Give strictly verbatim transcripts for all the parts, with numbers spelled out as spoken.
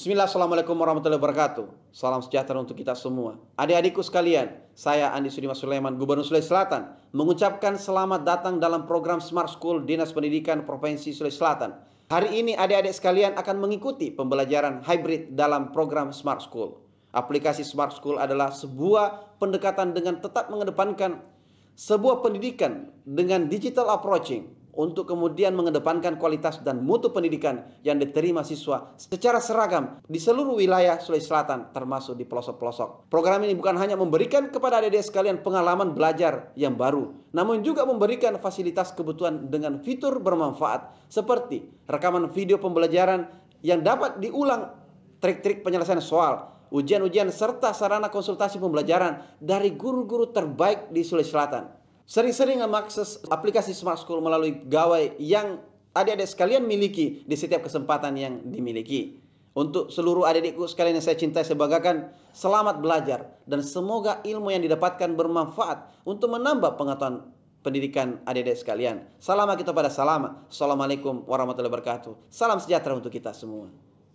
Bismillah, Assalamualaikum warahmatullahi wabarakatuh. Salam sejahtera untuk kita semua. Adik-adikku sekalian, saya Andi Sudimas Sulaiman, Gubernur Sulawesi Selatan, mengucapkan selamat datang dalam program Smart School Dinas Pendidikan Provinsi Sulawesi Selatan. Hari ini adik-adik sekalian akan mengikuti pembelajaran hybrid dalam program Smart School. Aplikasi Smart School adalah sebuah pendekatan dengan tetap mengedepankan sebuah pendidikan dengan digital approaching, untuk kemudian mengedepankan kualitas dan mutu pendidikan yang diterima siswa secara seragam di seluruh wilayah Sulawesi Selatan, termasuk di pelosok-pelosok. Program ini bukan hanya memberikan kepada adik-adik sekalian pengalaman belajar yang baru, namun juga memberikan fasilitas kebutuhan dengan fitur bermanfaat seperti rekaman video pembelajaran yang dapat diulang, trik-trik penyelesaian soal, ujian-ujian, serta sarana konsultasi pembelajaran dari guru-guru terbaik di Sulawesi Selatan. Sering-sering mengakses aplikasi Smart School melalui gawai yang adik-adik sekalian miliki di setiap kesempatan yang dimiliki. Untuk seluruh adik-adikku sekalian yang saya cintai, saya banggakan, selamat belajar dan semoga ilmu yang didapatkan bermanfaat untuk menambah pengetahuan pendidikan adik-adik sekalian. Salam kita pada salam. Assalamualaikum warahmatullahi wabarakatuh. Salam sejahtera untuk kita semua.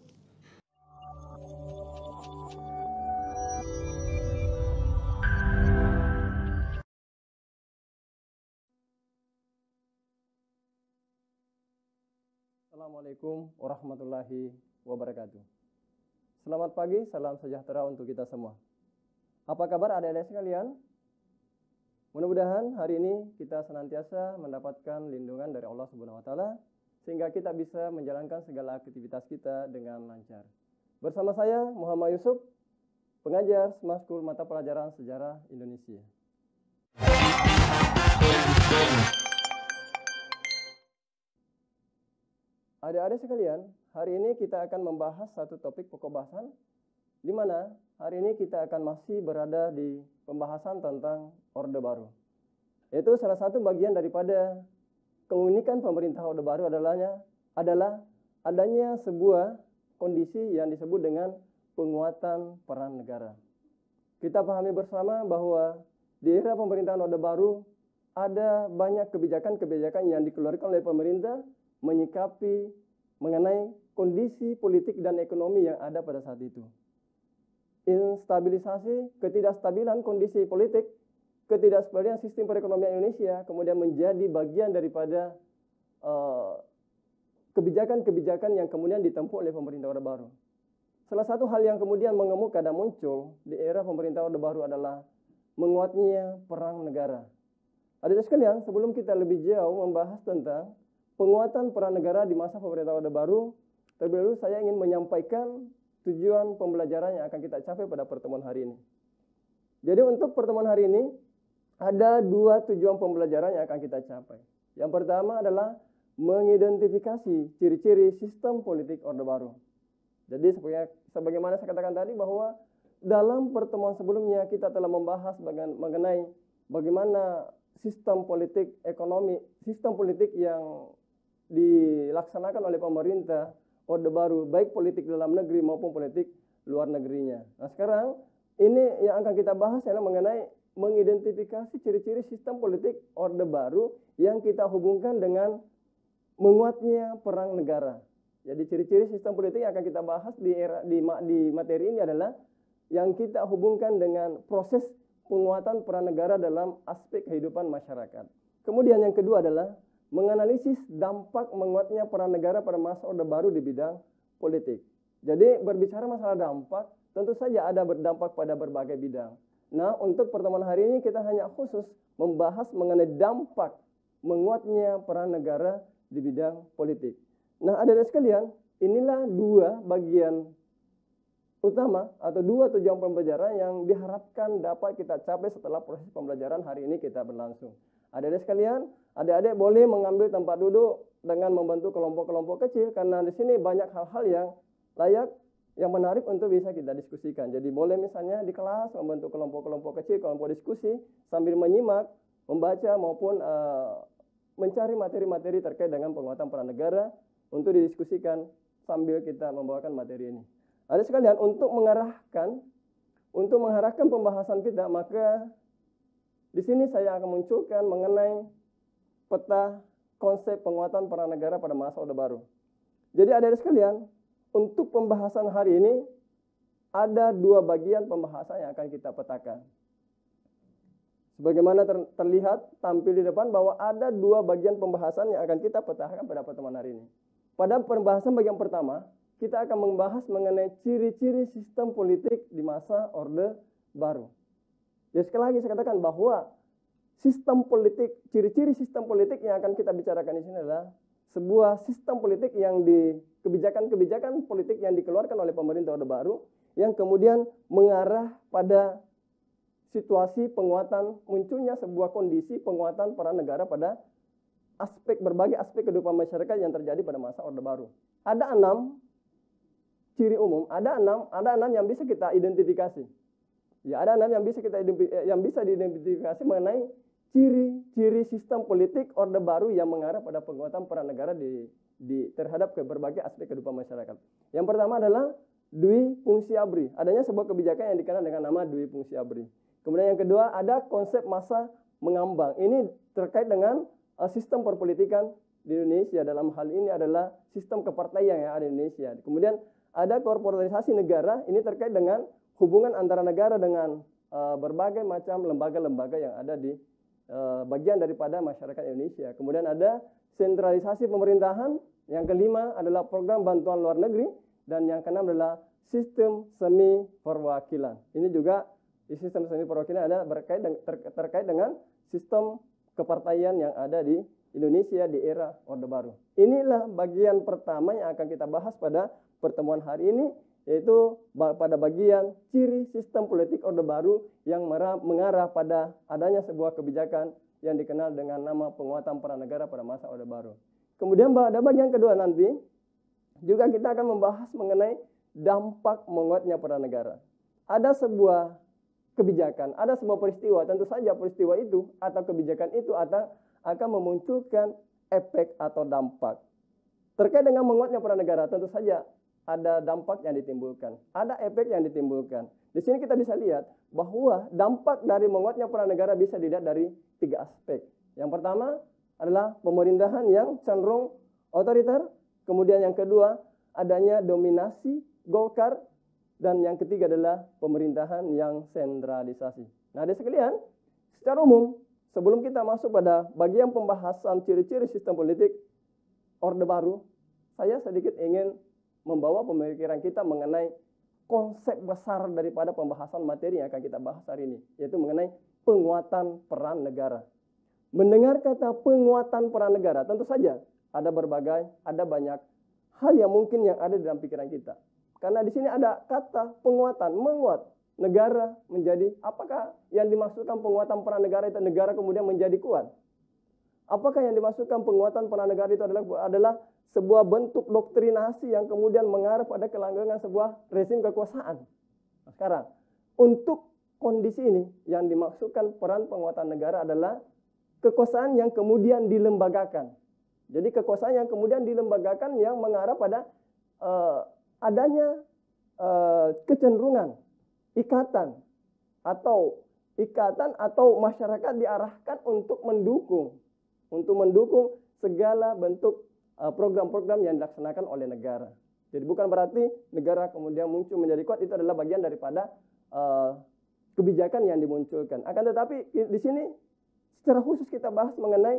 Assalamualaikum warahmatullahi wabarakatuh. Selamat pagi, salam sejahtera untuk kita semua. Apa kabar adik-adik sekalian? Mudah-mudahan hari ini kita senantiasa mendapatkan lindungan dari Allah Subhanahu wa taala sehingga kita bisa menjalankan segala aktivitas kita dengan lancar. Bersama saya Muhammad Yusuf, pengajar Smart School mata pelajaran Sejarah Indonesia. Adik-adik sekalian, hari ini kita akan membahas satu topik pokok bahasan, di mana hari ini kita akan masih berada di pembahasan tentang Orde Baru. Itu salah satu bagian daripada keunikan pemerintah Orde Baru adalahnya, adalah adanya sebuah kondisi yang disebut dengan penguatan peran negara. Kita pahami bersama bahwa di era pemerintahan Orde Baru ada banyak kebijakan-kebijakan yang dikeluarkan oleh pemerintah menyikapi mengenai kondisi politik dan ekonomi yang ada pada saat itu. Instabilisasi, ketidakstabilan kondisi politik, ketidakstabilan sistem perekonomian Indonesia kemudian menjadi bagian daripada kebijakan-kebijakan uh, yang kemudian ditempuh oleh pemerintah Orde Baru. Salah satu hal yang kemudian mengemuka dan muncul di era pemerintah Orde Baru adalah menguatnya perang negara. Adik-adik sekalian, sebelum kita lebih jauh membahas tentang penguatan peran negara di masa pemerintah Orde Baru, terlebih dahulu saya ingin menyampaikan tujuan pembelajaran yang akan kita capai pada pertemuan hari ini. Jadi untuk pertemuan hari ini, ada dua tujuan pembelajaran yang akan kita capai. Yang pertama adalah mengidentifikasi ciri-ciri sistem politik Orde Baru. Jadi sebagaimana saya katakan tadi bahwa dalam pertemuan sebelumnya kita telah membahas mengenai bagaimana sistem politik ekonomi, sistem politik yang dilaksanakan oleh pemerintah Orde Baru, baik politik dalam negeri maupun politik luar negerinya. Nah sekarang ini yang akan kita bahas adalah mengenai mengidentifikasi ciri-ciri sistem politik Orde Baru yang kita hubungkan dengan menguatnya perang negara. Jadi ciri-ciri sistem politik yang akan kita bahas di, era, di, di materi ini adalah yang kita hubungkan dengan proses penguatan peran negara dalam aspek kehidupan masyarakat. Kemudian yang kedua adalah menganalisis dampak menguatnya peran negara pada masa Orde Baru di bidang politik. Jadi berbicara masalah dampak, tentu saja ada berdampak pada berbagai bidang. Nah, untuk pertemuan hari ini kita hanya khusus membahas mengenai dampak menguatnya peran negara di bidang politik. Nah, adik-adik sekalian, inilah dua bagian utama atau dua tujuan pembelajaran yang diharapkan dapat kita capai setelah proses pembelajaran hari ini kita berlangsung. Adik-adik sekalian, adik-adik boleh mengambil tempat duduk dengan membentuk kelompok-kelompok kecil karena di sini banyak hal-hal yang layak, yang menarik untuk bisa kita diskusikan. Jadi boleh misalnya di kelas membentuk kelompok-kelompok kecil, kelompok diskusi sambil menyimak, membaca maupun uh, mencari materi-materi terkait dengan penguatan peran negara untuk didiskusikan sambil kita membawakan materi ini. Adik sekalian, untuk mengarahkan untuk mengarahkan pembahasan kita, maka di sini saya akan munculkan mengenai peta konsep penguatan peran negara pada masa Orde Baru. Jadi adik-adik sekalian, untuk pembahasan hari ini ada dua bagian pembahasan yang akan kita petakan. Sebagaimana ter terlihat tampil di depan bahwa ada dua bagian pembahasan yang akan kita petakan pada pertemuan hari ini. Pada pembahasan bagian pertama, kita akan membahas mengenai ciri-ciri sistem politik di masa Orde Baru. Ya, sekali lagi saya katakan bahwa sistem politik, ciri-ciri sistem politik yang akan kita bicarakan di sini adalah sebuah sistem politik yang di kebijakan-kebijakan politik yang dikeluarkan oleh pemerintah Orde Baru yang kemudian mengarah pada situasi penguatan, munculnya sebuah kondisi penguatan peran negara pada aspek berbagai aspek kehidupan masyarakat yang terjadi pada masa Orde Baru. Ada enam ciri umum, ada enam, ada enam yang bisa kita identifikasi. Ya, ada enam yang bisa kita yang bisa diidentifikasi mengenai ciri-ciri sistem politik Orde Baru yang mengarah pada penguatan peran negara di, di terhadap ke berbagai aspek kehidupan masyarakat. Yang pertama adalah dwi fungsi abri. Adanya sebuah kebijakan yang dikenal dengan nama dwi fungsi abri. Kemudian yang kedua ada konsep masa mengambang. Ini terkait dengan uh, sistem perpolitikan di Indonesia. Dalam hal ini adalah sistem kepartaian yang ada di Indonesia. Kemudian ada korporatisasi negara. Ini terkait dengan hubungan antara negara dengan uh, berbagai macam lembaga-lembaga yang ada di uh, bagian daripada masyarakat Indonesia. Kemudian ada sentralisasi pemerintahan. Yang kelima adalah program bantuan luar negeri. Dan yang keenam adalah sistem semi perwakilan. Ini juga di sistem semi perwakilan ada berkait dengan, ter, terkait dengan sistem kepartaian yang ada di Indonesia di era Orde Baru. Inilah bagian pertama yang akan kita bahas pada pertemuan hari ini, yaitu pada bagian ciri sistem politik Orde Baru yang mengarah pada adanya sebuah kebijakan yang dikenal dengan nama penguatan peran negara pada masa Orde Baru. Kemudian pada bagian kedua nanti juga kita akan membahas mengenai dampak menguatnya peran negara. Ada sebuah kebijakan, ada sebuah peristiwa, tentu saja peristiwa itu atau kebijakan itu atau akan memunculkan efek atau dampak. Terkait dengan menguatnya peran negara, tentu saja ada dampak yang ditimbulkan, ada efek yang ditimbulkan. Di sini kita bisa lihat bahwa dampak dari menguatnya peran negara bisa dilihat dari tiga aspek. Yang pertama adalah pemerintahan yang cenderung otoriter, kemudian yang kedua adanya dominasi Golkar, dan yang ketiga adalah pemerintahan yang sentralisasi. Nah, adik sekalian, secara umum, sebelum kita masuk pada bagian pembahasan ciri-ciri sistem politik Orde Baru, saya sedikit ingin membawa pemikiran kita mengenai konsep besar daripada pembahasan materi yang akan kita bahas hari ini, yaitu mengenai penguatan peran negara. Mendengar kata penguatan peran negara, tentu saja ada berbagai, ada banyak hal yang mungkin yang ada dalam pikiran kita. Karena di sini ada kata penguatan, menguat negara menjadi, apakah yang dimaksudkan penguatan peran negara itu negara kemudian menjadi kuat? Apakah yang dimaksudkan penguatan peran negara itu adalah adalah sebuah bentuk doktrinasi yang kemudian mengarah pada kelanggengan sebuah rezim kekuasaan? Nah, sekarang, untuk kondisi ini yang dimaksudkan peran penguatan negara adalah kekuasaan yang kemudian dilembagakan. Jadi kekuasaan yang kemudian dilembagakan yang mengarah pada uh, adanya uh, kecenderungan ikatan atau ikatan atau masyarakat diarahkan untuk mendukung untuk mendukung segala bentuk program-program uh, yang dilaksanakan oleh negara. Jadi bukan berarti negara kemudian muncul menjadi kuat, itu adalah bagian daripada uh, kebijakan yang dimunculkan. Akan tetapi di sini secara khusus kita bahas mengenai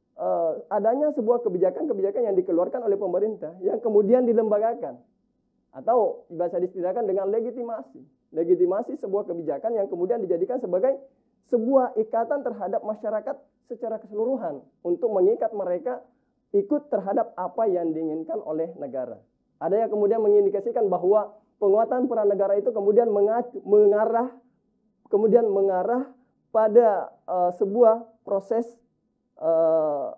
uh, adanya sebuah kebijakan-kebijakan yang dikeluarkan oleh pemerintah yang kemudian dilembagakan. Atau bisa disediakan dengan legitimasi. Legitimasi sebuah kebijakan yang kemudian dijadikan sebagai sebuah ikatan terhadap masyarakat secara keseluruhan untuk mengikat mereka ikut terhadap apa yang diinginkan oleh negara. Ada yang kemudian mengindikasikan bahwa penguatan peran negara itu kemudian mengacu, mengarah kemudian mengarah pada uh, sebuah proses uh,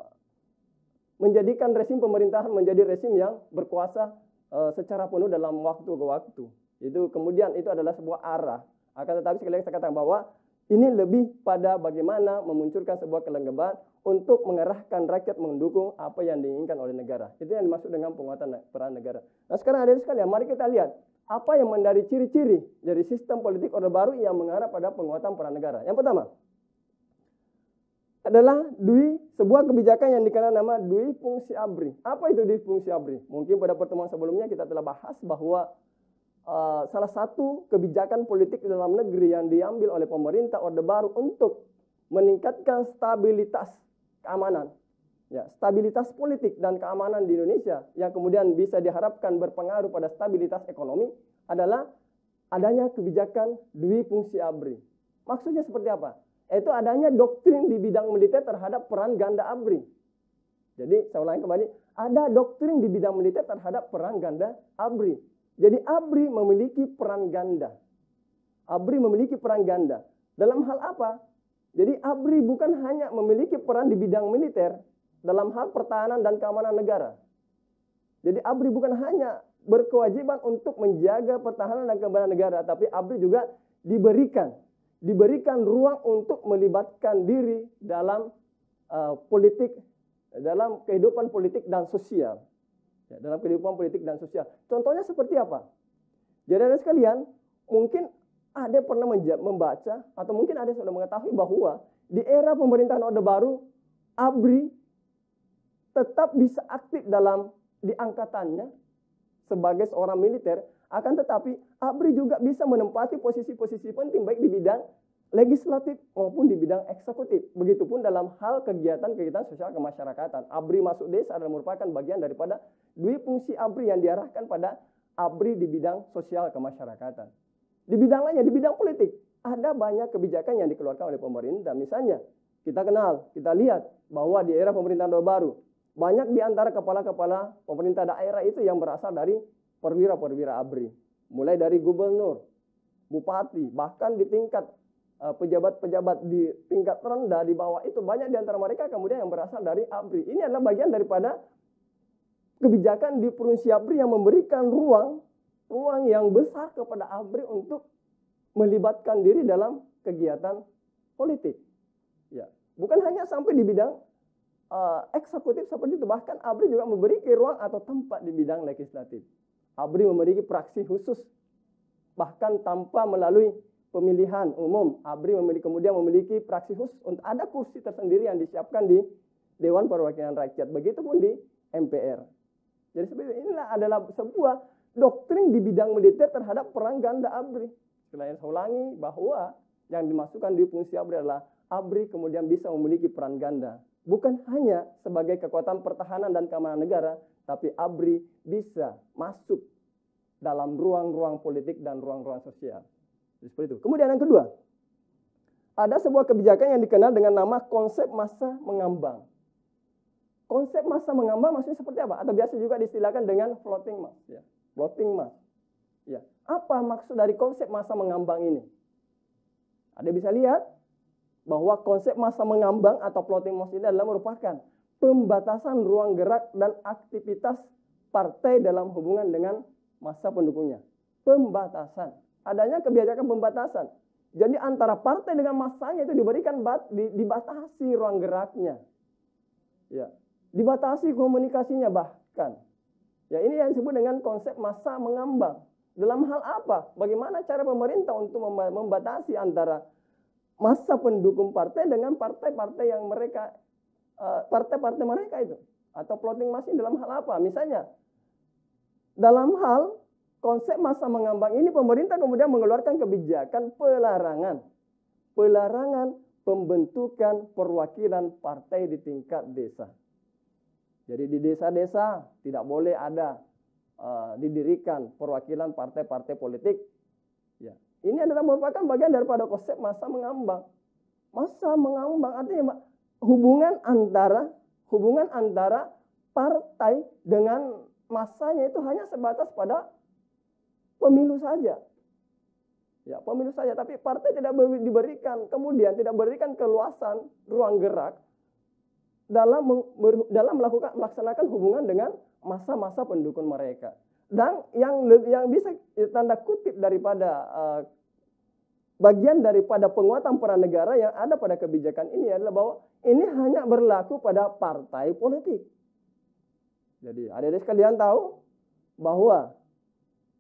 menjadikan rezim pemerintahan menjadi rezim yang berkuasa secara penuh dalam waktu ke waktu. Itu kemudian itu adalah sebuah arah. Akan tetapi sekali lagi saya katakan bahwa ini lebih pada bagaimana memunculkan sebuah kelembagaan untuk mengerahkan rakyat mendukung apa yang diinginkan oleh negara. Itu yang dimaksud dengan penguatan peran negara. Nah, sekarang ada sekalian, mari kita lihat apa yang menjadi ciri-ciri dari sistem politik Orde Baru yang mengarah pada penguatan peran negara. Yang pertama, adalah dui, sebuah kebijakan yang dikenal nama dui fungsi ABRI. Apa itu dui fungsi ABRI? Mungkin pada pertemuan sebelumnya kita telah bahas bahwa uh, salah satu kebijakan politik di dalam negeri yang diambil oleh pemerintah Orde Baru untuk meningkatkan stabilitas keamanan, ya, stabilitas politik dan keamanan di Indonesia yang kemudian bisa diharapkan berpengaruh pada stabilitas ekonomi adalah adanya kebijakan dui fungsi ABRI. Maksudnya seperti apa? Itu adanya doktrin di bidang militer terhadap peran ganda ABRI. Jadi saya ulangi kembali, ada doktrin di bidang militer terhadap peran ganda ABRI. Jadi ABRI memiliki peran ganda. ABRI memiliki peran ganda. Dalam hal apa? Jadi ABRI bukan hanya memiliki peran di bidang militer dalam hal pertahanan dan keamanan negara. Jadi ABRI bukan hanya berkewajiban untuk menjaga pertahanan dan keamanan negara, tapi ABRI juga diberikan diberikan ruang untuk melibatkan diri dalam uh, politik, dalam kehidupan politik dan sosial. Ya, dalam kehidupan politik dan sosial. Contohnya seperti apa? Jadi ada sekalian, mungkin ada yang pernah membaca atau mungkin ada yang sudah mengetahui bahwa di era pemerintahan Orde Baru, ABRI tetap bisa aktif dalam di angkatannya sebagai seorang militer. Akan tetapi ABRI juga bisa menempati posisi-posisi penting baik di bidang legislatif maupun di bidang eksekutif. Begitupun dalam hal kegiatan-kegiatan sosial kemasyarakatan. ABRI masuk desa adalah merupakan bagian daripada dui fungsi ABRI yang diarahkan pada ABRI di bidang sosial kemasyarakatan. Di bidang lainnya, di bidang politik, ada banyak kebijakan yang dikeluarkan oleh pemerintah. Misalnya, kita kenal, kita lihat bahwa di era pemerintahan Orde Baru, banyak di antara kepala-kepala pemerintah daerah itu yang berasal dari perwira-perwira ABRI, mulai dari gubernur, bupati, bahkan di tingkat uh, pejabat-pejabat di tingkat rendah di bawah itu banyak di antara mereka kemudian yang berasal dari ABRI. Ini adalah bagian daripada kebijakan di provinsi ABRI yang memberikan ruang ruang yang besar kepada ABRI untuk melibatkan diri dalam kegiatan politik. Ya, bukan hanya sampai di bidang uh, eksekutif seperti itu, bahkan ABRI juga memiliki ruang atau tempat di bidang legislatif. ABRI memiliki praksi khusus, bahkan tanpa melalui pemilihan umum. ABRI memiliki, kemudian memiliki praksi khusus untuk ada kursi tersendiri yang disiapkan di Dewan Perwakilan Rakyat. Begitupun di M P R. Jadi sebenarnya inilah adalah sebuah doktrin di bidang militer terhadap perang ganda ABRI. Sekali saya ulangi bahwa yang dimasukkan di fungsi ABRI adalah ABRI kemudian bisa memiliki peran ganda. Bukan hanya sebagai kekuatan pertahanan dan keamanan negara, tapi ABRI bisa masuk dalam ruang-ruang politik dan ruang-ruang sosial. Seperti itu. Kemudian yang kedua, ada sebuah kebijakan yang dikenal dengan nama konsep massa mengambang. Konsep massa mengambang maksudnya seperti apa? Atau biasa juga distilahkan dengan floating mass. Ya. Floating mass. Ya. Apa maksud dari konsep massa mengambang ini? Ada bisa lihat bahwa konsep massa mengambang atau floating mass ini adalah merupakan pembatasan ruang gerak dan aktivitas partai dalam hubungan dengan massa pendukungnya. Pembatasan. Adanya kebijakan pembatasan. Jadi antara partai dengan massanya itu diberikan bat, di, dibatasi ruang geraknya. Ya. Dibatasi komunikasinya bahkan. Ya, ini yang disebut dengan konsep massa mengambang. Dalam hal apa? Bagaimana cara pemerintah untuk membatasi antara massa pendukung partai dengan partai-partai yang mereka partai-partai mereka itu, atau floating mass dalam hal apa? Misalnya dalam hal konsep massa mengambang ini pemerintah kemudian mengeluarkan kebijakan pelarangan pelarangan pembentukan perwakilan partai di tingkat desa. Jadi di desa-desa tidak boleh ada uh, didirikan perwakilan partai-partai politik. Ya. Ini adalah merupakan bagian daripada konsep massa mengambang. Massa mengambang artinya hubungan antara hubungan antara partai dengan massanya itu hanya sebatas pada pemilu saja. Ya, pemilu saja, tapi partai tidak diberikan, kemudian tidak berikan keluasan ruang gerak dalam dalam melakukan melaksanakan hubungan dengan massa-massa pendukung mereka. Dan yang yang bisa tanda kutip daripada uh, bagian daripada penguatan peran negara yang ada pada kebijakan ini adalah bahwa ini hanya berlaku pada partai politik. Jadi adik-adik sekalian tahu bahwa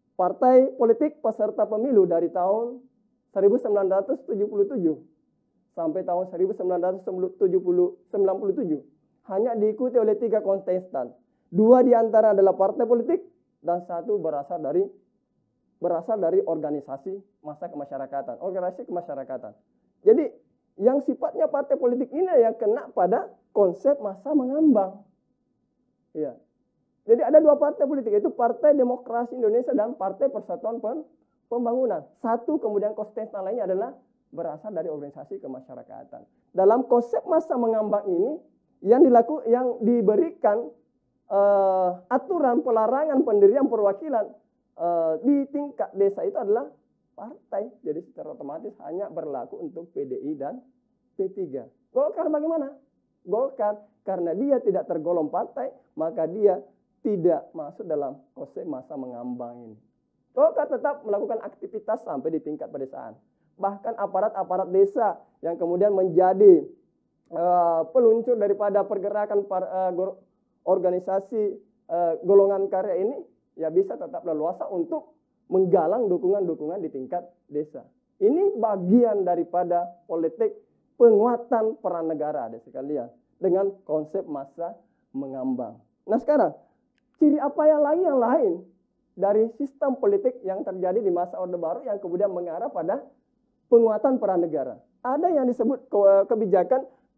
partai politik peserta pemilu dari tahun seribu sembilan ratus tujuh puluh tujuh sampai tahun seribu sembilan ratus sembilan puluh tujuh hanya diikuti oleh tiga kontestan. Dua di antara adalah partai politik dan satu berasal dari berasal dari organisasi massa kemasyarakatan, organisasi kemasyarakatan. Jadi yang sifatnya partai politik ini yang kena pada konsep massa mengambang. Ya. Jadi ada dua partai politik, yaitu Partai Demokrasi Indonesia dan Partai Persatuan Pembangunan. Satu kemudian kontestan lainnya adalah berasal dari organisasi kemasyarakatan. Dalam konsep massa mengambang ini yang dilaku, yang diberikan uh, aturan pelarangan pendirian perwakilan uh, di tingkat desa itu adalah partai. Jadi secara otomatis hanya berlaku untuk P D I dan P tiga. Golkar bagaimana? Golkar karena dia tidak tergolong partai, maka dia tidak masuk dalam konsep massa mengambang ini. Golkar tetap melakukan aktivitas sampai di tingkat pedesaan. Bahkan aparat-aparat desa yang kemudian menjadi uh, peluncur daripada pergerakan par, uh, organisasi uh, golongan karya ini, ya bisa tetap leluasa untuk menggalang dukungan-dukungan di tingkat desa. Ini bagian daripada politik penguatan peran negara, ada sekalian, dengan konsep massa mengambang. Nah sekarang, ciri apa yang lain yang lain dari sistem politik yang terjadi di masa Orde Baru yang kemudian mengarah pada penguatan peran negara? Ada yang disebut kebijakan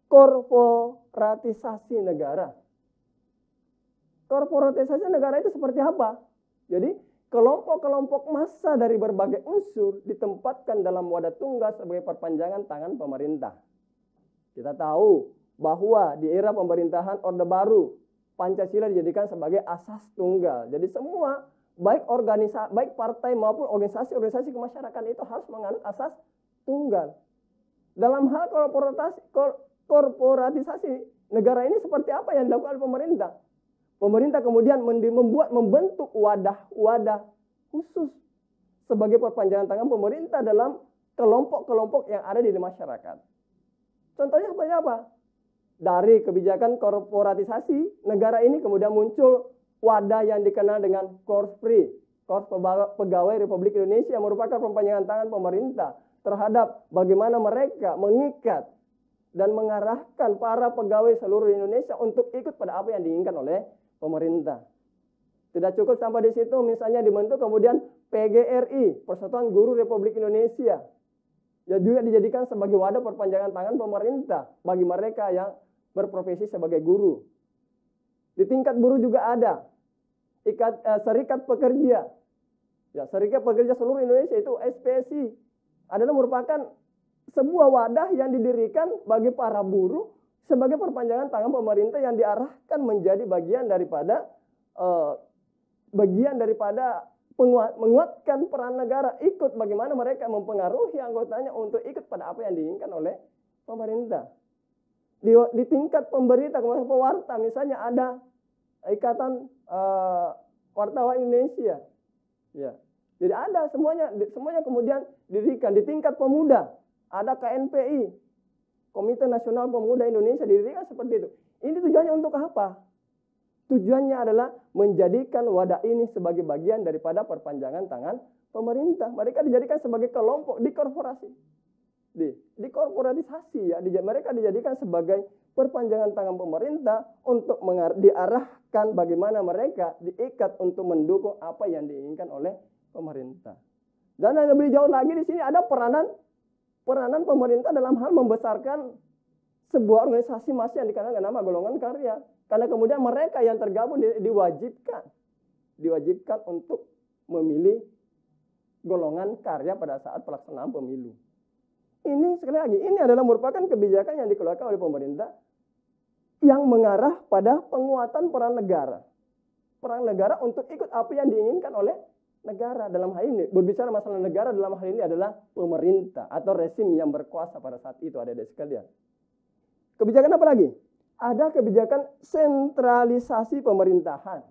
korporatisasi negara. Korporatisasi negara itu seperti apa? Jadi kelompok-kelompok massa dari berbagai unsur ditempatkan dalam wadah tunggal sebagai perpanjangan tangan pemerintah. Kita tahu bahwa di era pemerintahan Orde Baru, Pancasila dijadikan sebagai asas tunggal. Jadi semua baik organisasi, baik partai maupun organisasi-organisasi kemasyarakatan itu harus menganut asas tunggal. Dalam hal korporatisasi, korporatisasi negara ini seperti apa yang dilakukan oleh pemerintah? Pemerintah kemudian membuat membentuk wadah-wadah khusus sebagai perpanjangan tangan pemerintah dalam kelompok-kelompok yang ada di masyarakat. Contohnya seperti apa? Dari kebijakan korporatisasi negara ini kemudian muncul wadah yang dikenal dengan Korpri, Korps Pegawai Republik Indonesia, yang merupakan perpanjangan tangan pemerintah terhadap bagaimana mereka mengikat dan mengarahkan para pegawai seluruh Indonesia untuk ikut pada apa yang diinginkan oleh pemerintah. Tidak cukup sampai di situ, misalnya dibentuk kemudian P G R I, Persatuan Guru Republik Indonesia, yang juga dijadikan sebagai wadah perpanjangan tangan pemerintah bagi mereka yang berprofesi sebagai guru. Di tingkat buruh juga ada ikat, eh, serikat pekerja. Ya, serikat pekerja seluruh Indonesia itu S P S I adalah merupakan sebuah wadah yang didirikan bagi para buruh sebagai perpanjangan tangan pemerintah yang diarahkan menjadi bagian daripada eh, bagian daripada penguat, menguatkan peran negara, ikut bagaimana mereka mempengaruhi anggotanya untuk ikut pada apa yang diinginkan oleh pemerintah. Di, di tingkat pemberita, kemudian pewarta, misalnya ada Ikatan uh, Wartawan Indonesia. Ya. Jadi ada semuanya, semuanya kemudian didirikan. Di tingkat pemuda, ada K N P I, Komite Nasional Pemuda Indonesia, didirikan seperti itu. Ini tujuannya untuk apa? Tujuannya adalah menjadikan wadah ini sebagai bagian daripada perpanjangan tangan pemerintah. Mereka dijadikan sebagai kelompok di korporasi. Di, di korporatisasi ya, di, mereka dijadikan sebagai perpanjangan tangan pemerintah untuk mengar, diarahkan bagaimana mereka diikat untuk mendukung apa yang diinginkan oleh pemerintah. Dan yang lebih jauh lagi di sini ada peranan peranan pemerintah dalam hal membesarkan sebuah organisasi massa yang dikenal dengan nama golongan karya. Karena kemudian mereka yang tergabung di, diwajibkan diwajibkan untuk memilih golongan karya pada saat pelaksanaan pemilu. Ini sekali lagi, ini adalah merupakan kebijakan yang dikeluarkan oleh pemerintah yang mengarah pada penguatan peran negara. Peran negara untuk ikut apa yang diinginkan oleh negara. Dalam hal ini, berbicara masalah negara dalam hal ini adalah pemerintah atau rezim yang berkuasa pada saat itu, adik-adik sekalian. Kebijakan apa lagi? Ada kebijakan sentralisasi pemerintahan.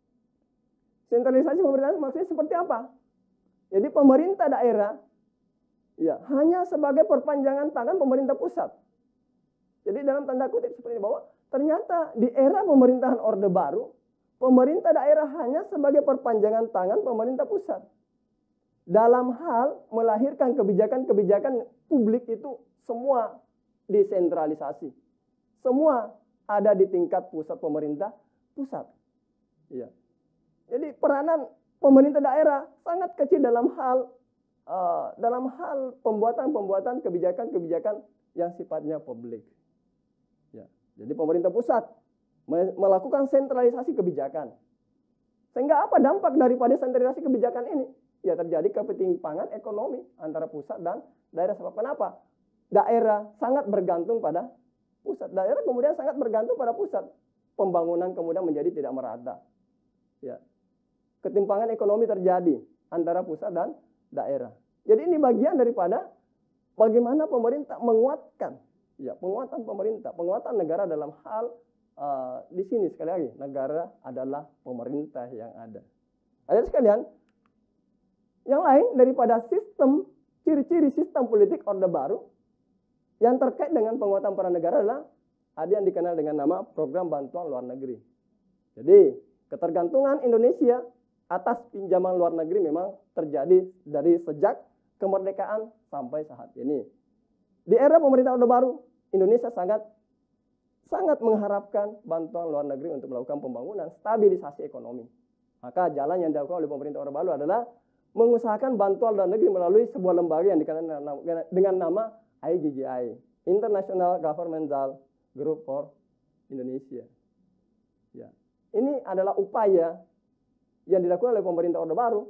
Sentralisasi pemerintahan maksudnya seperti apa? Jadi pemerintah daerah ya, hanya sebagai perpanjangan tangan pemerintah pusat. Jadi dalam tanda kutip seperti ini, bahwa ternyata di era pemerintahan Orde Baru, pemerintah daerah hanya sebagai perpanjangan tangan pemerintah pusat. Dalam hal melahirkan kebijakan-kebijakan publik itu semua desentralisasi. Semua ada di tingkat pusat pemerintah pusat. Ya. Jadi peranan pemerintah daerah sangat kecil dalam hal uh, dalam hal pembuatan-pembuatan kebijakan-kebijakan yang sifatnya publik. Ya. Jadi pemerintah pusat melakukan sentralisasi kebijakan. Sehingga apa dampak daripada sentralisasi kebijakan ini? Ya terjadi ketimpangan ekonomi antara pusat dan daerah. Sebab kenapa? Daerah sangat bergantung pada pusat. Daerah kemudian sangat bergantung pada pusat. Pembangunan kemudian menjadi tidak merata. Ya. Ketimpangan ekonomi terjadi antara pusat dan daerah. Jadi ini bagian daripada bagaimana pemerintah menguatkan, ya, penguatan pemerintah, penguatan negara dalam hal uh, di sini sekali lagi negara adalah pemerintah yang ada. Ada sekalian, yang lain daripada sistem ciri-ciri sistem politik Orde Baru yang terkait dengan penguatan peran negara adalah ada yang dikenal dengan nama program bantuan luar negeri. Jadi ketergantungan Indonesia atas pinjaman luar negeri memang terjadi dari sejak kemerdekaan sampai saat ini. Di era pemerintah Orde Baru, Indonesia sangat sangat mengharapkan bantuan luar negeri untuk melakukan pembangunan stabilisasi ekonomi. Maka jalan yang dilakukan oleh pemerintah Orde Baru adalah mengusahakan bantuan luar negeri melalui sebuah lembaga yang dikenal dengan nama I G G I, International Governmental Group for Indonesia. Ya. Ini adalah upaya yang dilakukan oleh pemerintah Orde Baru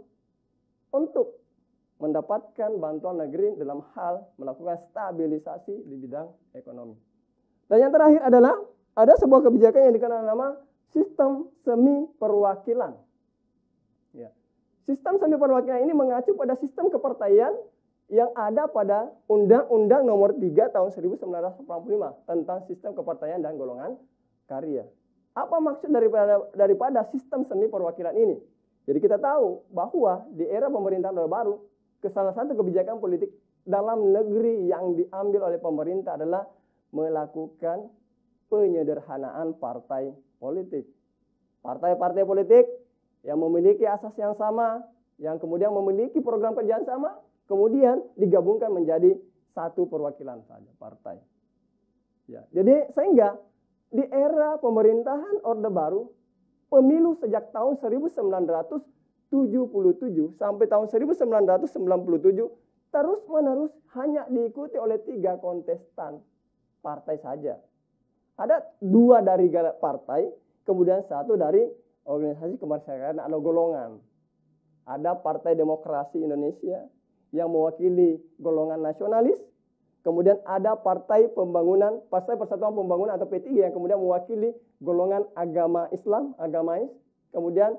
untuk mendapatkan bantuan negeri dalam hal melakukan stabilisasi di bidang ekonomi. Dan yang terakhir adalah ada sebuah kebijakan yang dikenal nama sistem semi perwakilan. Ya. Sistem semi perwakilan ini mengacu pada sistem kepartaian yang ada pada Undang-Undang Nomor tiga Tahun seribu sembilan ratus delapan puluh lima tentang sistem kepartaian dan golongan karya. Apa maksud daripada daripada sistem semi perwakilan ini? Jadi kita tahu bahwa di era pemerintahan Orde Baru, salah satu kebijakan politik dalam negeri yang diambil oleh pemerintah adalah melakukan penyederhanaan partai politik. Partai-partai politik yang memiliki asas yang sama, yang kemudian memiliki program kerja yang sama, kemudian digabungkan menjadi satu perwakilan saja partai. Ya, jadi sehingga di era pemerintahan Orde Baru, pemilu sejak tahun seribu sembilan ratus tujuh puluh tujuh sampai tahun seribu sembilan ratus sembilan puluh tujuh terus-menerus hanya diikuti oleh tiga kontestan partai saja. Ada dua dari partai, kemudian satu dari organisasi kemasyarakatan atau golongan. Ada Partai Demokrasi Indonesia yang mewakili golongan nasionalis. Kemudian ada Partai Pembangunan, Partai Persatuan Pembangunan atau P tiga yang kemudian mewakili golongan agama Islam, agamais. Kemudian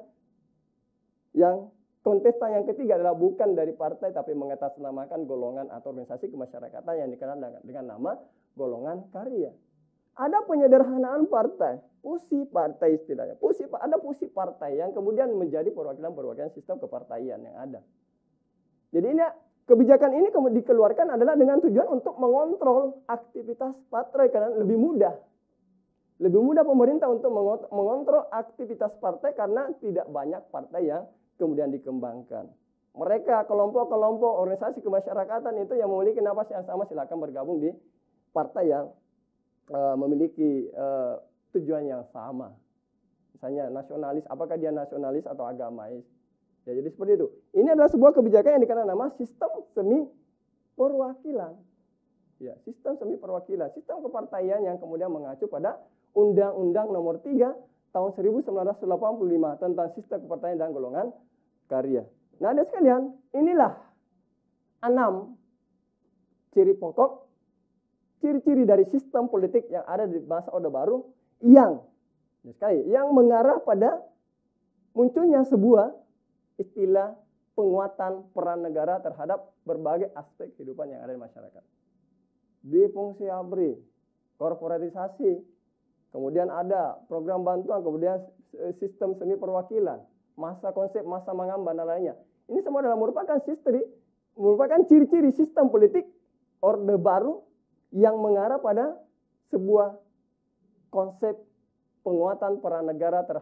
yang kontestan yang ketiga adalah bukan dari partai tapi mengatasnamakan golongan atau organisasi kemasyarakatan yang dikenal dengan nama golongan karya. Ada penyederhanaan partai, fusi partai istilahnya. Fusi, ada fusi partai yang kemudian menjadi perwakilan-perwakilan sistem kepartaian yang ada. Jadi ini kebijakan ini kemudian dikeluarkan adalah dengan tujuan untuk mengontrol aktivitas partai karena lebih mudah. Lebih mudah pemerintah untuk mengontrol aktivitas partai karena tidak banyak partai yang kemudian dikembangkan. Mereka kelompok-kelompok organisasi kemasyarakatan itu yang memiliki nafas yang sama silakan bergabung di partai yang uh, memiliki uh, tujuan yang sama. Misalnya nasionalis, apakah dia nasionalis atau agamais? Ya, jadi seperti itu. Ini adalah sebuah kebijakan yang dikenal nama sistem semi perwakilan. Ya, sistem semi perwakilan, sistem kepartaian yang kemudian mengacu pada Undang-Undang Nomor tiga Tahun seribu sembilan ratus delapan puluh lima tentang sistem kepartaian dan golongan karya. Nah, ada sekalian, inilah enam ciri pokok, ciri-ciri dari sistem politik yang ada di masa Orde Baru yang, ya sekali, yang mengarah pada munculnya sebuah istilah penguatan peran negara terhadap berbagai aspek kehidupan yang ada di masyarakat. Difungsi ABRI, korporatisasi, kemudian ada program bantuan, kemudian sistem semi perwakilan, masa konsep, masa mengamban dan lainnya. Ini semua adalah merupakan sistem, merupakan ciri-ciri sistem politik Orde Baru yang mengarah pada sebuah konsep penguatan peran negara terhadap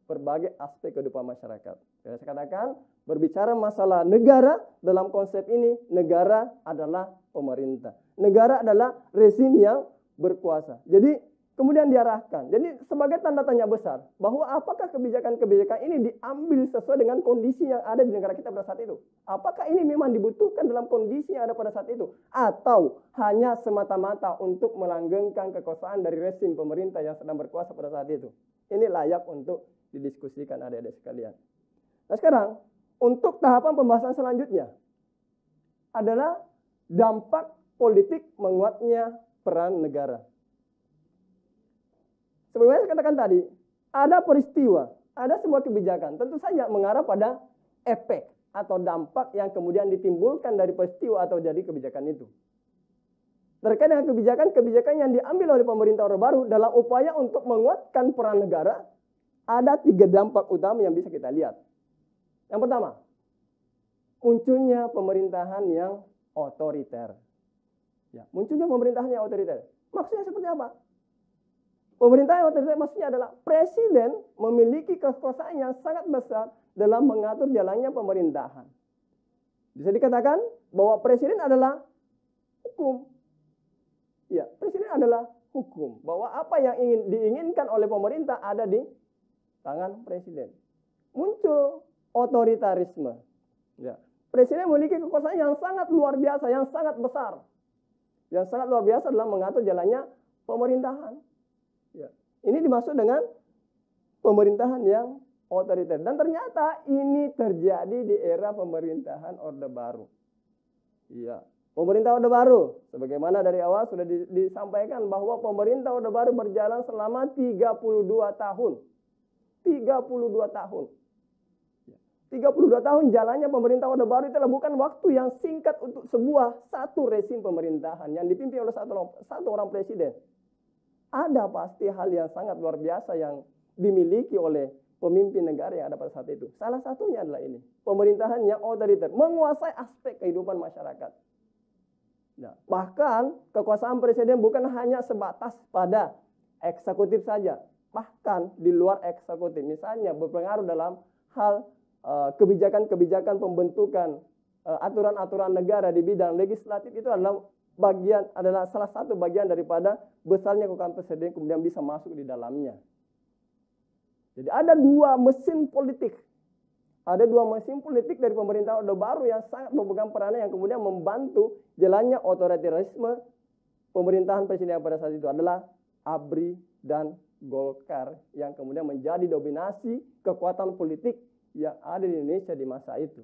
berbagai aspek kehidupan masyarakat. Saya katakan, berbicara masalah negara, dalam konsep ini, negara adalah pemerintah. Negara adalah rezim yang berkuasa. Jadi, kemudian diarahkan. Jadi, sebagai tanda tanya besar, bahwa apakah kebijakan-kebijakan ini diambil sesuai dengan kondisi yang ada di negara kita pada saat itu? Apakah ini memang dibutuhkan dalam kondisi yang ada pada saat itu? Atau hanya semata-mata untuk melanggengkan kekuasaan dari rezim pemerintah yang sedang berkuasa pada saat itu? Ini layak untuk didiskusikan adik-adik sekalian. Nah sekarang, untuk tahapan pembahasan selanjutnya adalah dampak politik menguatnya peran negara. Sebenarnya saya katakan tadi, ada peristiwa, ada sebuah kebijakan, tentu saja mengarah pada efek atau dampak yang kemudian ditimbulkan dari peristiwa atau jadi kebijakan itu. Terkait dengan kebijakan-kebijakan yang diambil oleh pemerintah Orde Baru dalam upaya untuk menguatkan peran negara, ada tiga dampak utama yang bisa kita lihat. Yang pertama, munculnya pemerintahan yang otoriter. Ya, munculnya pemerintahan yang otoriter. Maksudnya seperti apa? Pemerintah yang otoriter maksudnya adalah presiden memiliki kekuasaan yang sangat besar dalam mengatur jalannya pemerintahan. Bisa dikatakan bahwa presiden adalah hukum. Ya, presiden adalah hukum. Bahwa apa yang ingin diinginkan oleh pemerintah ada di tangan presiden. Muncul otoritarisme. Ya. Presiden memiliki kekuasaan yang sangat luar biasa, yang sangat besar. Yang sangat luar biasa dalam mengatur jalannya pemerintahan. Ya. Ini dimaksud dengan pemerintahan yang otoriter. Dan ternyata ini terjadi di era pemerintahan Orde Baru. Ya. Pemerintah Orde Baru, sebagaimana dari awal sudah disampaikan bahwa pemerintah Orde Baru berjalan selama tiga puluh dua tahun. tiga puluh dua tahun. tiga puluh dua tahun jalannya pemerintah Orde Baru itu bukan waktu yang singkat untuk sebuah satu rezim pemerintahan yang dipimpin oleh satu, satu orang presiden. Ada pasti hal yang sangat luar biasa yang dimiliki oleh pemimpin negara yang ada pada saat itu. Salah satunya adalah ini. Pemerintahan yang otoriter, menguasai aspek kehidupan masyarakat. Nah, bahkan kekuasaan presiden bukan hanya sebatas pada eksekutif saja. Bahkan di luar eksekutif, misalnya berpengaruh dalam hal kebijakan-kebijakan uh, pembentukan aturan-aturan uh, negara di bidang legislatif itu adalah bagian adalah salah satu bagian daripada besarnya kekuasaan presiden kemudian bisa masuk di dalamnya. Jadi ada dua mesin politik, ada dua mesin politik dari pemerintah Orde Baru yang sangat memegang peranan yang kemudian membantu jalannya otoritarisme pemerintahan presiden pada saat itu adalah A B R I dan Golkar yang kemudian menjadi dominasi kekuatan politik yang ada di Indonesia di masa itu.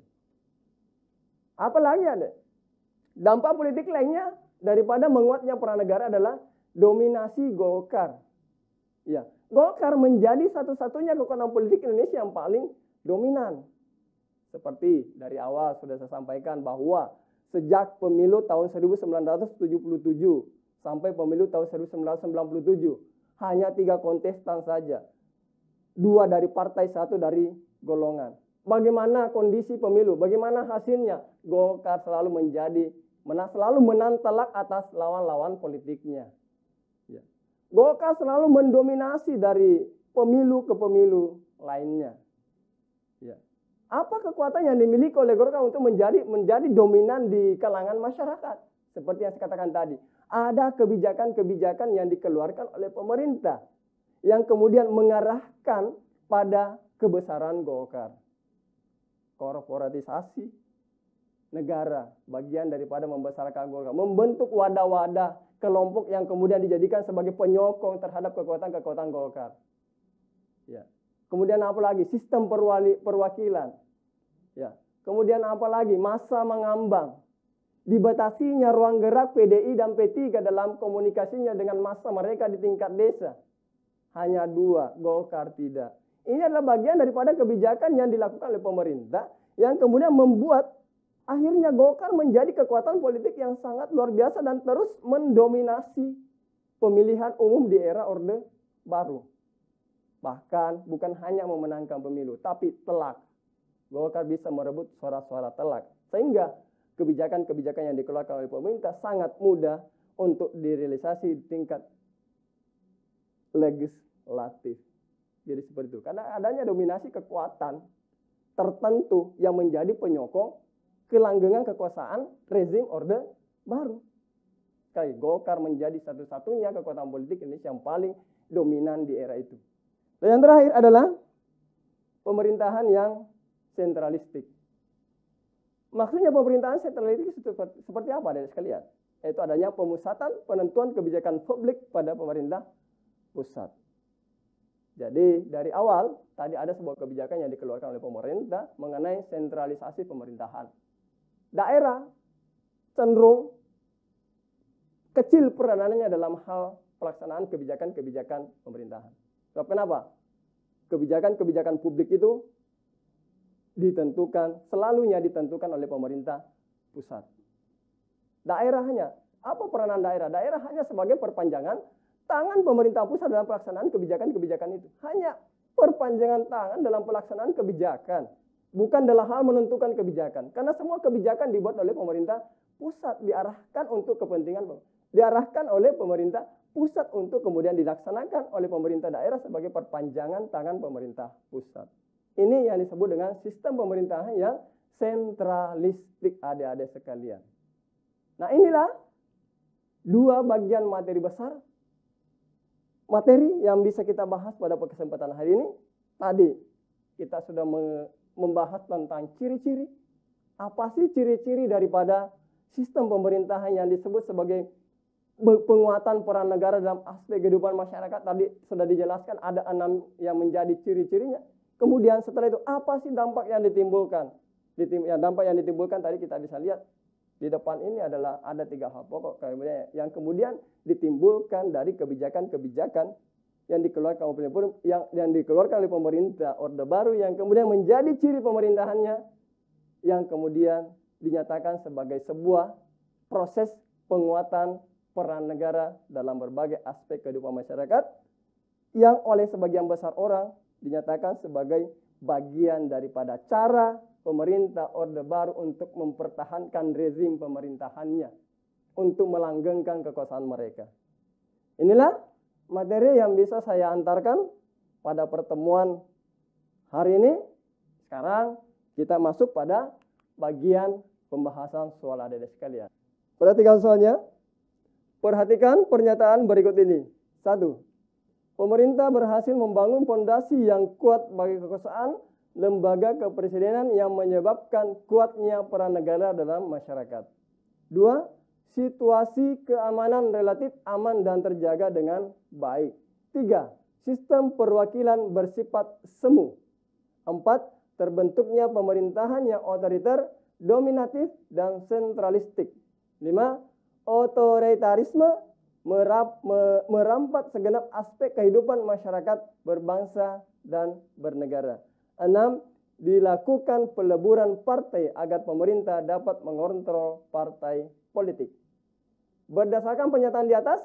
Apalagi ada dampak politik lainnya daripada menguatnya peran negara adalah dominasi Golkar. Ya, Golkar menjadi satu-satunya kekuatan politik Indonesia yang paling dominan. Seperti dari awal sudah saya sampaikan bahwa sejak pemilu tahun seribu sembilan ratus tujuh puluh tujuh sampai pemilu tahun seribu sembilan ratus sembilan puluh tujuh hanya tiga kontestan saja. Dua dari partai, satu dari golongan. Bagaimana kondisi pemilu? Bagaimana hasilnya? Golkar selalu menjadi menang, selalu menang telak atas lawan-lawan politiknya. Ya. Golkar selalu mendominasi dari pemilu ke pemilu lainnya. Ya. Apa kekuatan yang dimiliki oleh Golkar untuk menjadi menjadi dominan di kalangan masyarakat? Seperti yang saya katakan tadi, ada kebijakan-kebijakan yang dikeluarkan oleh pemerintah yang kemudian mengarahkan pada kebesaran Golkar. Korporatisasi negara, bagian daripada membesarkan Golkar. Membentuk wadah-wadah kelompok yang kemudian dijadikan sebagai penyokong terhadap kekuatan-kekuatan Golkar. Ya. Kemudian apa lagi? Sistem perwali, perwakilan. Ya. Kemudian apa lagi? Masa mengambang. Dibatasinya ruang gerak P D I dan P tiga dalam komunikasinya dengan massa mereka di tingkat desa. Hanya dua, Golkar tidak. Ini adalah bagian daripada kebijakan yang dilakukan oleh pemerintah yang kemudian membuat akhirnya Golkar menjadi kekuatan politik yang sangat luar biasa dan terus mendominasi pemilihan umum di era Orde Baru. Bahkan bukan hanya memenangkan pemilu, tapi telak. Golkar bisa merebut suara-suara telak. Sehingga kebijakan-kebijakan yang dikeluarkan oleh pemerintah sangat mudah untuk direalisasi di tingkat legislatif. jadi seperti itu. Karena adanya dominasi kekuatan tertentu yang menjadi penyokong kelanggengan kekuasaan rezim Orde Baru. Sekali, Golkar menjadi satu-satunya kekuatan politik Indonesia yang paling dominan di era itu. Dan yang terakhir adalah pemerintahan yang sentralistik. Maksudnya pemerintahan sentralistik seperti apa, adik sekalian? Yaitu adanya pemusatan penentuan kebijakan publik pada pemerintah pusat. Jadi dari awal tadi ada sebuah kebijakan yang dikeluarkan oleh pemerintah mengenai sentralisasi pemerintahan. Daerah cenderung kecil peranannya dalam hal pelaksanaan kebijakan-kebijakan pemerintahan. Sebab kenapa? Kebijakan-kebijakan publik itu ditentukan, selalunya ditentukan oleh pemerintah pusat. Daerahnya, apa peranan daerah? Daerah hanya sebagai perpanjangan tangan pemerintah pusat dalam pelaksanaan kebijakan-kebijakan itu. Hanya perpanjangan tangan dalam pelaksanaan kebijakan. Bukan dalam hal menentukan kebijakan. Karena semua kebijakan dibuat oleh pemerintah pusat. Diarahkan untuk kepentingan. Diarahkan oleh pemerintah pusat untuk kemudian dilaksanakan oleh pemerintah daerah sebagai perpanjangan tangan pemerintah pusat. Ini yang disebut dengan sistem pemerintahan yang sentralistik, adik-adik sekalian. Nah inilah dua bagian materi besar. Materi yang bisa kita bahas pada kesempatan hari ini. Tadi kita sudah membahas tentang ciri-ciri. Apa sih ciri-ciri daripada sistem pemerintahan yang disebut sebagai penguatan peran negara dalam aspek kehidupan masyarakat. Tadi sudah dijelaskan ada enam yang menjadi ciri-cirinya. Kemudian setelah itu apa sih dampak yang ditimbulkan? Ya, dampak yang ditimbulkan tadi kita bisa lihat. Di depan ini adalah ada tiga hal pokok yang kemudian ditimbulkan dari kebijakan-kebijakan yang dikeluarkan oleh yang, yang dikeluarkan oleh pemerintah Orde Baru yang kemudian menjadi ciri pemerintahannya yang kemudian dinyatakan sebagai sebuah proses penguatan peran negara dalam berbagai aspek kehidupan masyarakat yang oleh sebagian besar orang dinyatakan sebagai bagian daripada cara pemerintah Orde Baru untuk mempertahankan rezim pemerintahannya, untuk melanggengkan kekuasaan mereka. Inilah materi yang bisa saya antarkan pada pertemuan hari ini. Sekarang kita masuk pada bagian pembahasan soal adik-adik sekalian. Perhatikan soalnya. Perhatikan pernyataan berikut ini. Satu, pemerintah berhasil membangun fondasi yang kuat bagi kekuasaan lembaga kepresidenan yang menyebabkan kuatnya peran negara dalam masyarakat. Dua, situasi keamanan relatif aman dan terjaga dengan baik. Tiga, sistem perwakilan bersifat semu. Empat, terbentuknya pemerintahan yang otoriter, dominatif, dan sentralistik. Lima, otoritarisme merap, me, merampat segenap aspek kehidupan masyarakat berbangsa dan bernegara. Enam, dilakukan peleburan partai agar pemerintah dapat mengontrol partai politik. Berdasarkan pernyataan di atas,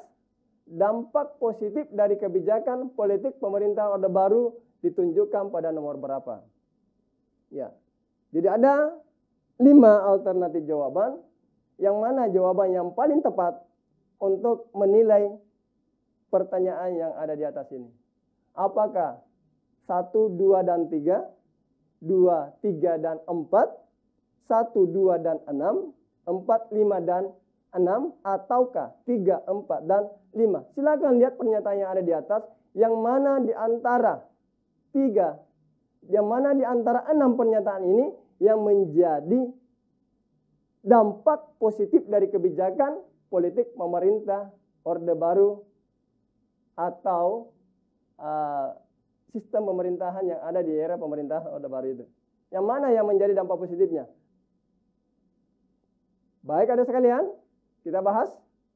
dampak positif dari kebijakan politik pemerintah Orde Baru ditunjukkan pada nomor berapa? Ya, jadi ada lima alternatif jawaban, yang mana jawaban yang paling tepat untuk menilai pertanyaan yang ada di atas ini. Apakah satu, dua, dan tiga, dua, tiga, dan empat, satu, dua, dan enam, empat, lima, dan enam, ataukah tiga, empat, dan lima. Silakan lihat pernyataan yang ada di atas, yang mana di antara tiga, yang mana di antara enam pernyataan ini yang menjadi dampak positif dari kebijakan politik pemerintah Orde Baru atau uh, sistem pemerintahan yang ada di era pemerintahan Orde Baru itu. Yang mana yang menjadi dampak positifnya? Baik, ada sekalian, kita bahas.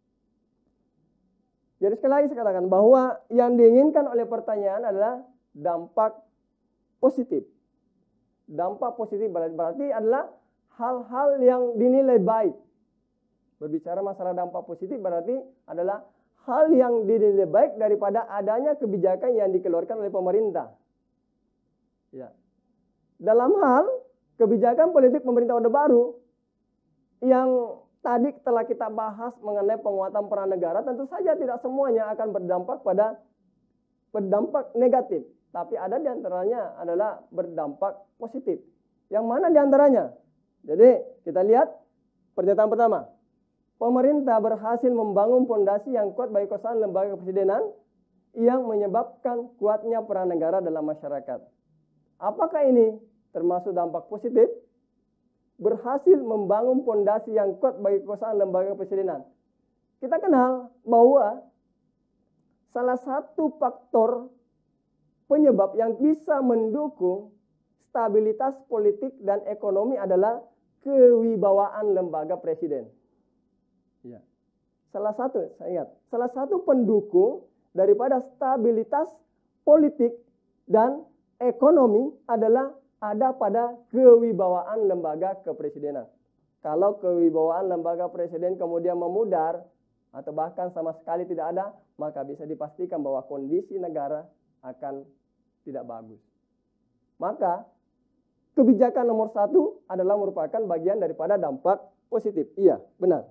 Jadi sekali lagi saya katakan bahwa yang diinginkan oleh pertanyaan adalah dampak positif. Dampak positif berarti adalah hal-hal yang dinilai baik. Berbicara masalah dampak positif berarti adalah hal yang dinilai baik daripada adanya kebijakan yang dikeluarkan oleh pemerintah. Ya. Dalam hal kebijakan politik pemerintah Orde Baru yang tadi telah kita bahas mengenai penguatan peran negara, tentu saja tidak semuanya akan berdampak pada berdampak negatif. tapi ada di antaranya adalah berdampak positif. Yang mana di antaranya? Jadi kita lihat pernyataan pertama. Pemerintah berhasil membangun fondasi yang kuat bagi kekuasaan lembaga kepresidenan yang menyebabkan kuatnya peran negara dalam masyarakat. Apakah ini termasuk dampak positif? Berhasil membangun fondasi yang kuat bagi kekuasaan lembaga kepresidenan. Kita kenal bahwa salah satu faktor penyebab yang bisa mendukung stabilitas politik dan ekonomi adalah kewibawaan lembaga presiden. Ya. Salah satu, saya ingat, salah satu pendukung daripada stabilitas politik dan ekonomi adalah ada pada kewibawaan lembaga kepresidenan. Kalau kewibawaan lembaga presiden kemudian memudar atau bahkan sama sekali tidak ada, maka bisa dipastikan bahwa kondisi negara akan tidak bagus. Maka kebijakan nomor satu adalah merupakan bagian daripada dampak positif. Iya, benar.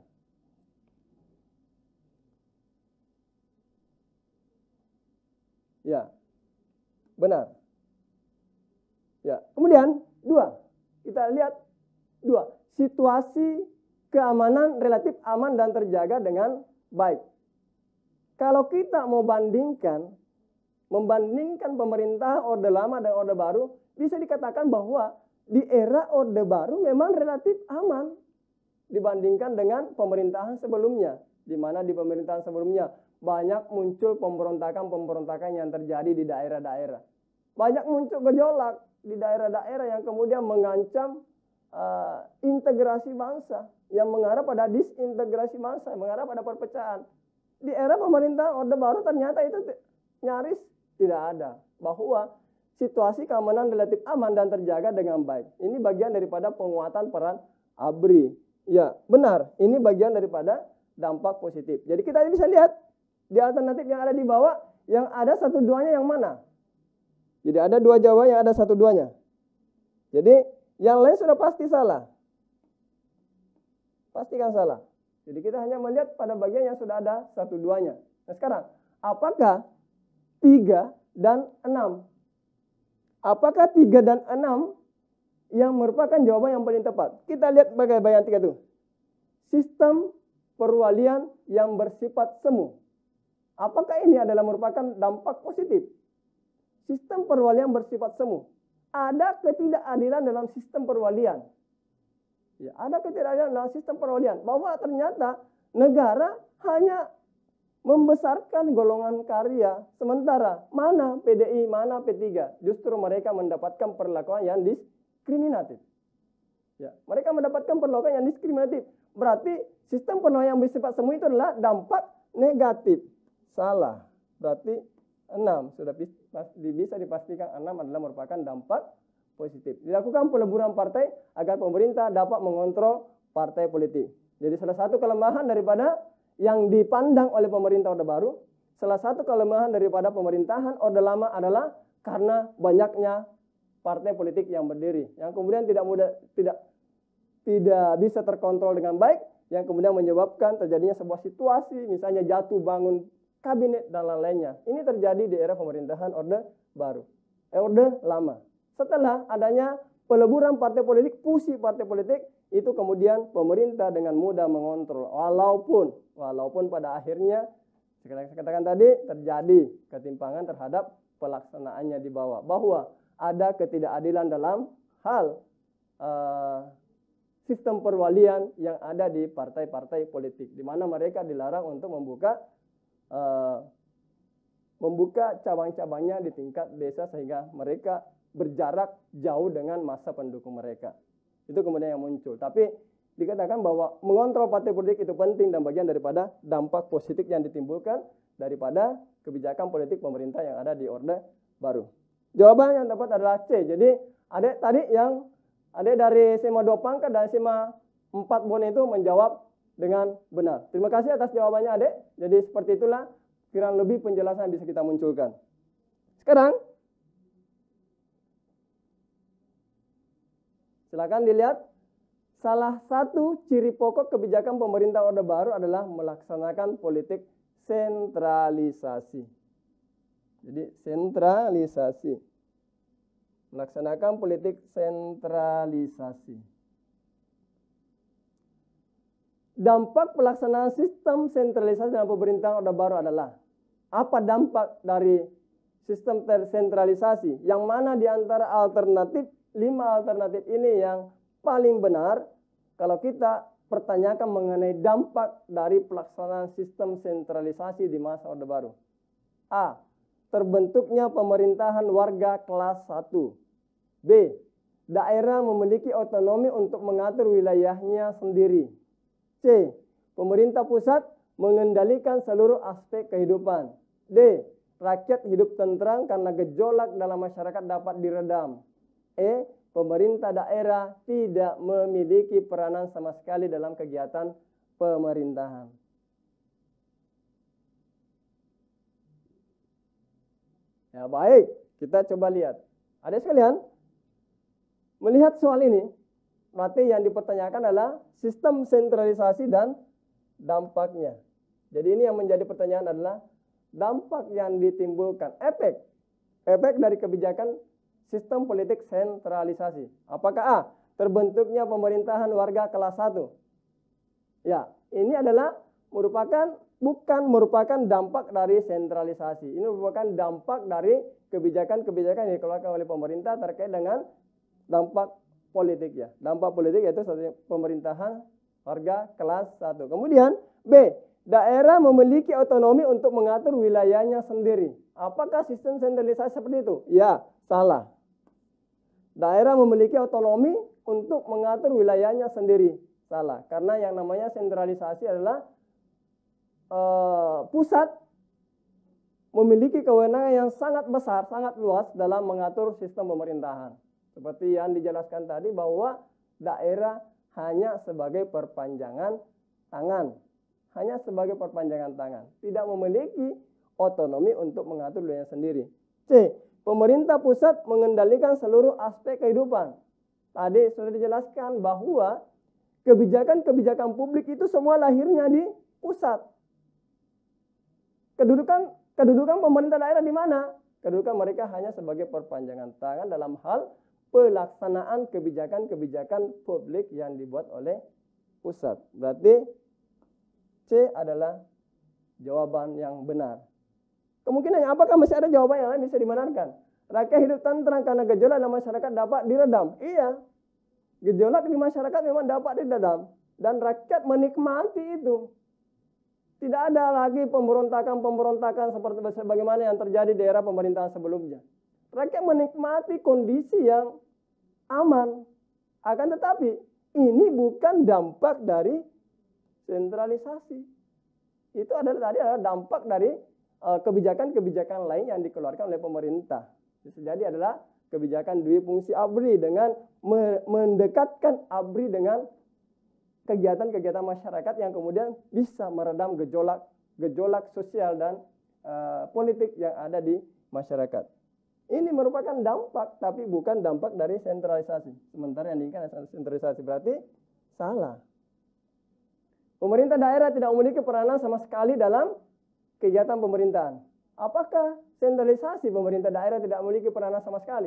Ya, benar. Ya, kemudian dua, kita lihat dua, situasi keamanan relatif aman dan terjaga dengan baik. Kalau kita mau bandingkan, membandingkan pemerintah Orde Lama dan Orde Baru, bisa dikatakan bahwa di era Orde Baru memang relatif aman dibandingkan dengan pemerintahan sebelumnya. Di mana di pemerintahan sebelumnya banyak muncul pemberontakan-pemberontakan yang terjadi di daerah-daerah. Banyak muncul gejolak di daerah-daerah yang kemudian mengancam uh, integrasi bangsa, yang mengarah pada disintegrasi bangsa, yang mengarah pada perpecahan. Di era pemerintahan Orde Baru ternyata itu nyaris tidak ada, bahwa situasi keamanan relatif aman dan terjaga dengan baik. Ini bagian daripada penguatan peran A B R I. Ya, benar, ini bagian daripada dampak positif. Jadi kita bisa lihat di alternatif yang ada di bawah, yang ada satu duanya yang mana? Jadi ada dua jawaban yang ada satu duanya. Jadi yang lain sudah pasti salah. Pastikan salah. Jadi kita hanya melihat pada bagian yang sudah ada satu duanya. Nah sekarang, apakah tiga dan enam? Apakah tiga dan enam yang merupakan jawaban yang paling tepat? Kita lihat bagian bagian tiga itu. Sistem perwalian yang bersifat semu. Apakah ini adalah merupakan dampak positif? Sistem perwalian bersifat semu. Ada ketidakadilan dalam sistem perwalian. Ya, ada ketidakadilan dalam sistem perwalian. Bahwa ternyata negara hanya membesarkan golongan karya. Sementara mana P D I, mana P tiga. Justru mereka mendapatkan perlakuan yang diskriminatif. Ya, mereka mendapatkan perlakuan yang diskriminatif. Berarti sistem perwalian yang bersifat semu itu adalah dampak negatif. Salah. Berarti enam sudah bisa dipastikan enam adalah merupakan dampak positif. Dilakukan peleburan partai agar pemerintah dapat mengontrol partai politik. Jadi salah satu kelemahan daripada yang dipandang oleh pemerintah Orde Baru, salah satu kelemahan daripada pemerintahan Orde Lama adalah karena banyaknya partai politik yang berdiri, yang kemudian tidak mudah tidak tidak bisa terkontrol dengan baik, yang kemudian menyebabkan terjadinya sebuah situasi, misalnya jatuh bangun kabinet dan lain-lainnya. Ini terjadi di era pemerintahan Orde Baru, eh, Orde Lama. Setelah adanya peleburan partai politik, fusi partai politik, itu kemudian pemerintah dengan mudah mengontrol. Walaupun, walaupun pada akhirnya, seperti saya katakan tadi, terjadi ketimpangan terhadap pelaksanaannya di bawah. Bahwa ada ketidakadilan dalam hal uh, sistem perwalian yang ada di partai-partai politik, di mana mereka dilarang untuk membuka Uh, membuka cabang-cabangnya di tingkat desa sehingga mereka berjarak jauh dengan masa pendukung mereka. Itu kemudian yang muncul. Tapi dikatakan bahwa mengontrol partai politik itu penting dan bagian daripada dampak positif yang ditimbulkan daripada kebijakan politik pemerintah yang ada di Orde Baru. Jawaban yang tepat adalah C. Jadi ada tadi yang ada dari S M A dua Pangkat dan S M A empat Bon itu menjawab dengan benar. Terima kasih atas jawabannya Adek. Jadi seperti itulah kurang lebih penjelasan yang bisa kita munculkan. Sekarang silakan dilihat salah satu ciri pokok kebijakan pemerintah Orde Baru adalah melaksanakan politik sentralisasi. Jadi sentralisasi. Melaksanakan politik sentralisasi. Dampak pelaksanaan sistem sentralisasi dalam pemerintahan Orde Baru adalah apa dampak dari sistem tersentralisasi? Yang mana di antara alternatif, lima alternatif ini yang paling benar kalau kita pertanyakan mengenai dampak dari pelaksanaan sistem sentralisasi di masa Orde Baru? A. Terbentuknya pemerintahan warga kelas satu. B. Daerah memiliki otonomi untuk mengatur wilayahnya sendiri. C. Pemerintah pusat mengendalikan seluruh aspek kehidupan. D. Rakyat hidup tentram karena gejolak dalam masyarakat dapat diredam. E. Pemerintah daerah tidak memiliki peranan sama sekali dalam kegiatan pemerintahan. Ya baik, kita coba lihat. Adik sekalian, melihat soal ini, berarti yang dipertanyakan adalah sistem sentralisasi dan dampaknya. Jadi ini yang menjadi pertanyaan adalah dampak yang ditimbulkan, efek, efek dari kebijakan sistem politik sentralisasi. Apakah A. Terbentuknya pemerintahan warga kelas satu? Ya, ini adalah merupakan, bukan merupakan dampak dari sentralisasi. Ini merupakan dampak dari kebijakan-kebijakan yang dikeluarkan oleh pemerintah terkait dengan dampak politik ya. Dampak politik yaitu pemerintahan warga kelas satu. Kemudian B. Daerah memiliki otonomi untuk mengatur wilayahnya sendiri. Apakah sistem sentralisasi seperti itu? Ya, salah. Daerah memiliki otonomi untuk mengatur wilayahnya sendiri. Salah. Karena yang namanya sentralisasi adalah uh, pusat memiliki kewenangan yang sangat besar, sangat luas dalam mengatur sistem pemerintahan. Seperti yang dijelaskan tadi bahwa daerah hanya sebagai perpanjangan tangan. Hanya sebagai perpanjangan tangan. Tidak memiliki otonomi untuk mengatur wilayahnya sendiri. C. Pemerintah pusat mengendalikan seluruh aspek kehidupan. Tadi sudah dijelaskan bahwa kebijakan-kebijakan publik itu semua lahirnya di pusat. Kedudukan kedudukan pemerintah daerah di mana? Kedudukan mereka hanya sebagai perpanjangan tangan dalam hal pelaksanaan kebijakan-kebijakan publik yang dibuat oleh pusat. Berarti C adalah jawaban yang benar. Kemungkinannya apakah masih ada jawaban yang lain bisa dibenarkan? Rakyat hidup tentram karena gejolak dalam masyarakat dapat diredam. Iya, gejolak di masyarakat memang dapat diredam. Dan rakyat menikmati itu. Tidak ada lagi pemberontakan-pemberontakan seperti bagaimana yang terjadi di era pemerintahan sebelumnya. Rakyat menikmati kondisi yang aman. Akan tetapi ini bukan dampak dari sentralisasi. Itu adalah tadi adalah dampak dari kebijakan-kebijakan uh, lain yang dikeluarkan oleh pemerintah. Bisa jadi adalah kebijakan dui fungsi A B R I dengan me mendekatkan A B R I dengan kegiatan-kegiatan masyarakat yang kemudian bisa meredam gejolak gejolak sosial dan uh, politik yang ada di masyarakat. Ini merupakan dampak tapi bukan dampak dari sentralisasi. Sementara yang diinginkan adalah sentralisasi, berarti salah. Pemerintah daerah tidak memiliki peranan sama sekali dalam kegiatan pemerintahan. Apakah sentralisasi pemerintah daerah tidak memiliki peranan sama sekali?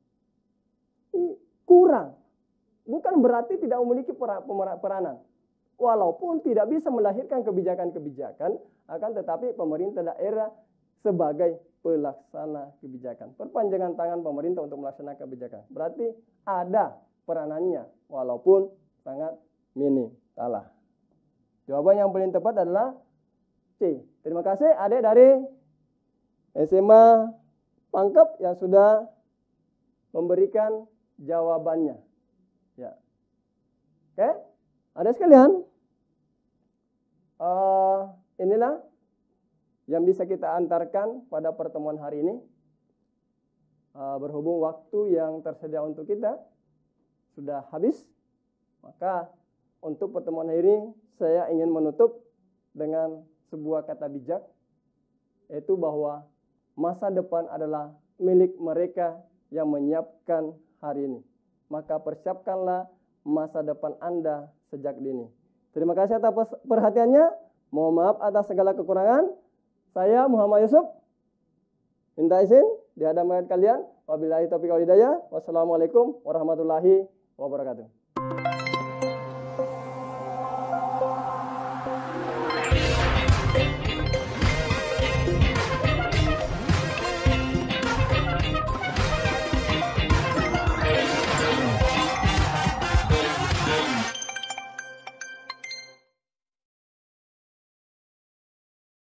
Kurang. Bukan berarti tidak memiliki peranan. Walaupun tidak bisa melahirkan kebijakan-kebijakan, akan tetapi pemerintah daerah sebagai pelaksana kebijakan. Perpanjangan tangan pemerintah untuk melaksanakan kebijakan. Berarti ada peranannya, walaupun sangat minim. Salah. Jawaban yang paling tepat adalah C. Terima kasih adik dari S M A Pangkep yang sudah memberikan jawabannya. Ya. Oke, adik sekalian, uh, inilah yang bisa kita antarkan pada pertemuan hari ini. Uh, berhubung waktu yang tersedia untuk kita sudah habis, maka untuk pertemuan hari ini saya ingin menutup dengan sebuah kata bijak, yaitu bahwa masa depan adalah milik mereka yang menyiapkan hari ini. Maka persiapkanlah masa depan Anda sejak dini. Terima kasih atas perhatiannya. Mohon maaf atas segala kekurangan. Saya Muhammad Yusuf. Minta izin di hadapan kalian. Wabillahi taufiq wal hidayah. Wassalamualaikum warahmatullahi wabarakatuh.